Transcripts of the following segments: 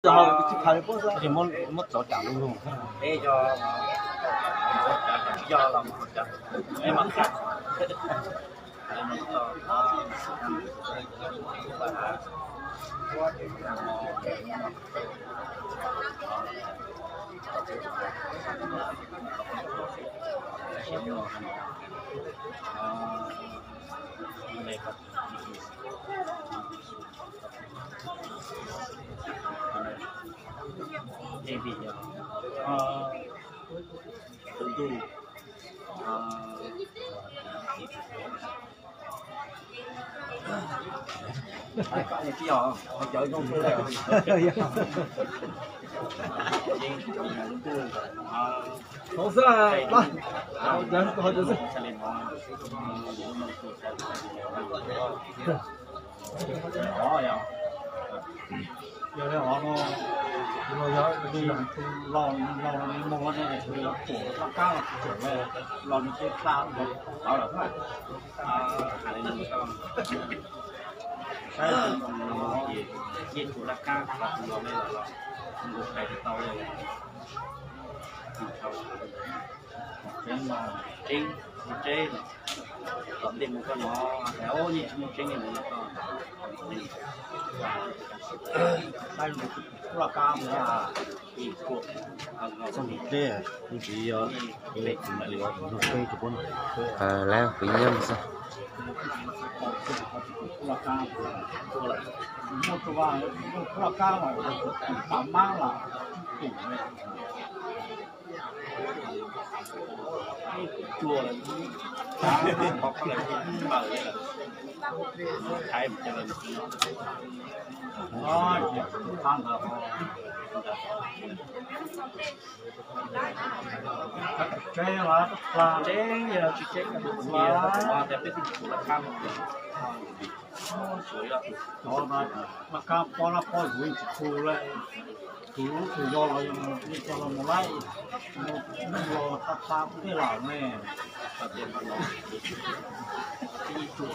thì mất rõ trả luôn luôn để cho làm em mặc cả thì bây giờ tự tu ai có những cái giò họ chở con tôi đây không sao là ba thôi được rồi giờ đây họ nó giờ đi lo mong nó này thì chủ nó cao là chủ về lo những cái sao bảo là phải cái gì của đặc ca và nó đây là một cái tàu này trên tổng tiền một con nó kéo như trên này một con đây là cam là xong thế thì chỉ để lại liệu nó cây của con là quý nhân sao là cam là một cái vài là cam mà tạm mang là tủ này chùa là có cái này mở đây là thay một cái rồi ăn được cái là chế chị chế là được nhiều mà đẹp cái gì là cam đó là cam con là con của mình thu lại cứ do là như cho là một lái một tap cái lẩu này tập tiền vào nó đi chùa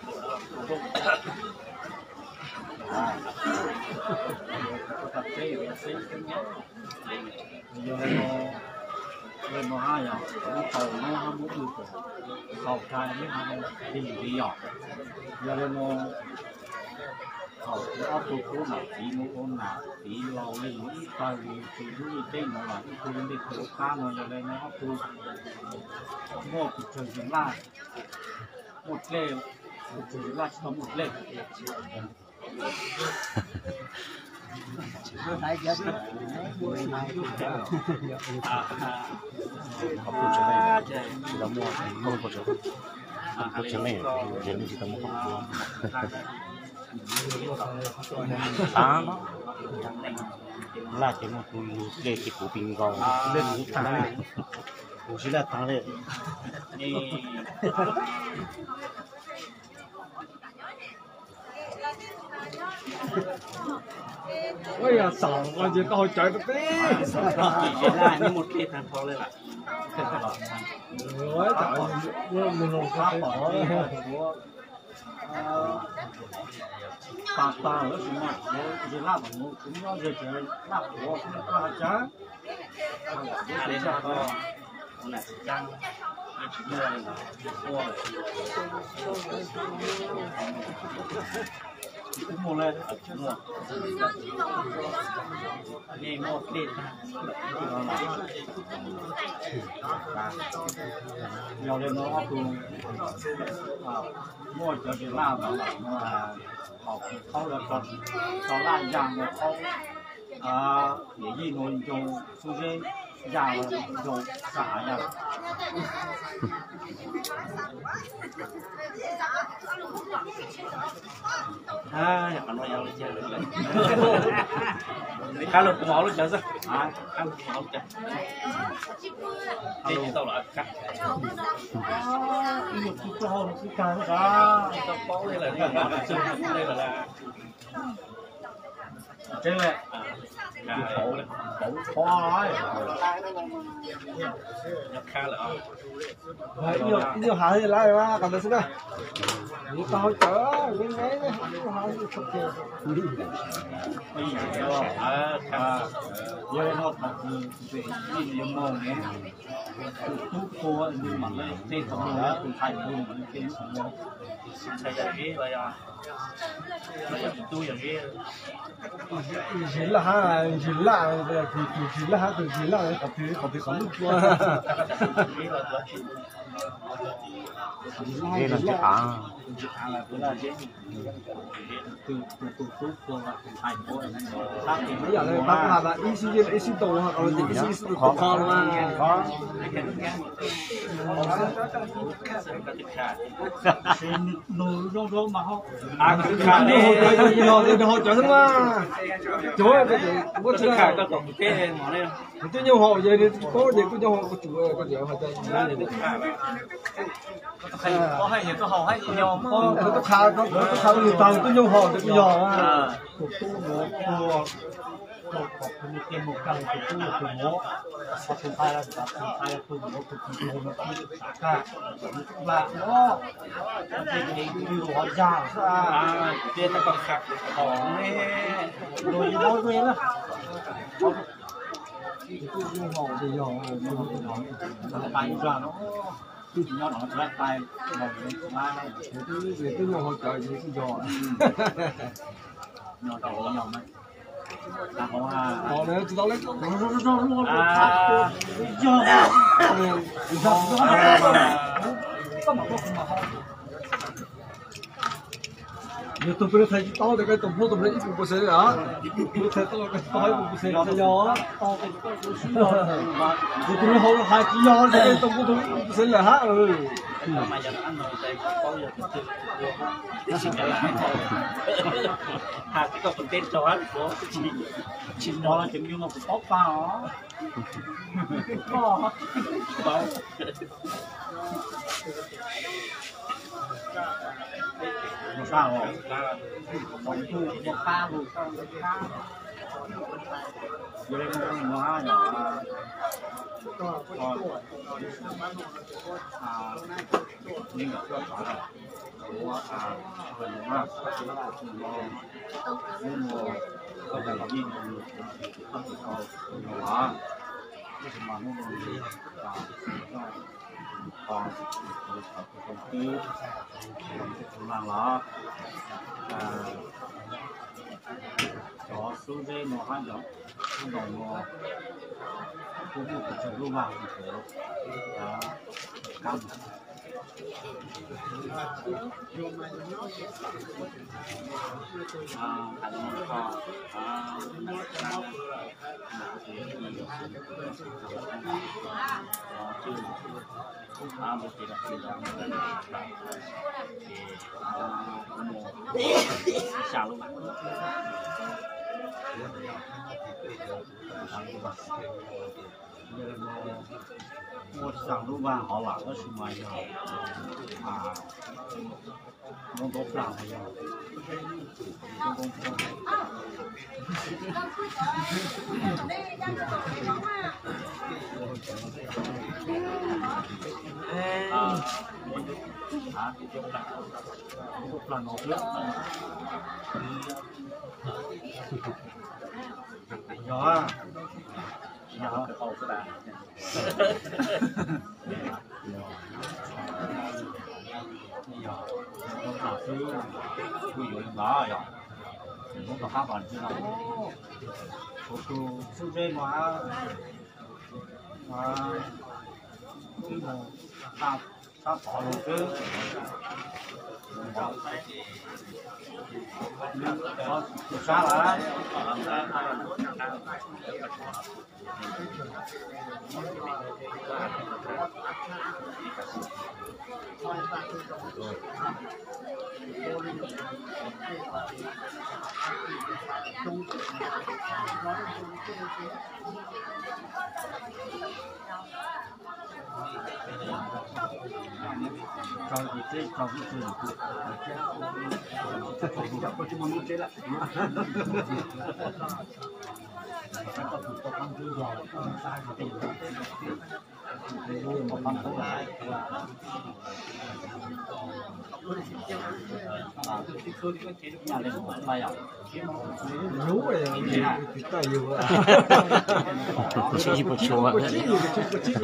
tập chế về xây cái nhá giờ lên nó hai à nó tàu nó không muốn đi của tàu trai với hai đi đi nhỏ giờ lên nó họ có tôi cố nào chỉ muốn ôn nào chỉ lâu lên mỗi tay thì những trên nó là cái tôi đi khổ cá mà giờ đây nó tôi mua một trường diễn lại một lê một trường diễn lại cho một lê học của chỗ này chỉ là mua không có chỗ học của chỗ này đến chỉ tầm không đó là cái một đề cái của bình gòn lên những thằng này cũng chỉ là thằng này ôi à sợ coi gì tôi chạy được thế chỉ là như một cái thằng thôi là ôi trời mình không bỏ ta ở trên mặt nó làm nó cũng nó về cái làm của cũng là chá để cho nó này trang chỉ mua là mua cũng mua lên mua đi mua đi nhiều lên nó cùng mua cho cái làm là học không là còn có lại dạng là không để gì nội dung su dê dạng là dùng xả nhỉ nhà bạn nói nhau đi chơi được khá là máu luôn chứ sao khá là máu chứ đi tàu lại cắt một cái câu một cái cái đó tàu máu đây là đây là trên này khổ khó nói nhập kha là nhiều hả thì lại mà còn được nữa đi tao chở bên đấy hả thì không kêu bây giờ giờ nó thật về nhìn mong nhé lúc cô nhưng mà nó tên không nhớ từ thành cô mà nó tên không nhớ thầy dạy ghế vậy à tôi dạy ghế chỉ là ha chỉ là từ chỉ là có thể có lúc qua Ghê là chữ à. từ cô là từ thành cô là bây giờ là bác là ít xin tổ hoặc là ít xin khó khó mà có nồi rô mà không cứ khá đi họ chở thôi mà chúa cái gì có cứ khá có tổng cái món này tôi nhau họ vậy thì có gì cũng nhau họ có chủ có gì họ chơi có hay thì có hầu hay gì nhau có khá nhiều tàu tôi nhau họ được nhỏ mà một tiền một căn của tôi là từ mố sau khi thay là từ mố từ từ mố nó đi cả và nó thì nhiều họ già tiền nó còn khạcของนี่ rồi nói về đó tôi nhau họ thì nhỏ tay ra nó ra tay tôi nhau họ chơi gì cũng nhỏ nhỏ đầu nhỏ này họ này chúng ta lấy nhiều tụi tôi thấy to thì cái tụi tôi lấy ít một xíu đó tôi thấy to cái to một xíu cho nhỏ to cái tụi tôi hậu hai ký nhỏ thì cái tụi tôi một xíu là hả mà giờ ăn rồi thì có giờ thì xin trả lại thôi cái con tên cho anh của chín nó là chứng như một cái tóc vào đó một sao rồi một thu một pha một pha giờ đây nó hóa nhỏ nhưng mà có phải là của phần mà nên là có thể là nhìn không được thôi đó mà nó còn còn cứ làm đó có số dây nó hay đó không đồng nó cũng một cái trường lưu vào thì đó cam thành kho một kỳ đặc biệt thì sao luôn một sản lưu vàng họ làm nó xung quanh rồi nó tốt làm rồi một lần một nước đó đó hậu cái đà nó là thứ ví dụ đó rồi muốn có các bạn chứ nào của sư dê mà cái một sao sao bỏ luôn chứ có sao là trong cái chuyện có chỉ muốn nói chuyện lại ăn cứ giỏi ăn sai thì tiền luôn một phần không lại nhà lên một bài học nhú vậy thì tay nhiều quá chỉ một chỗ có chỉ nhiều cái chỉ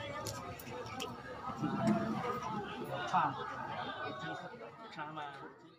Cha mà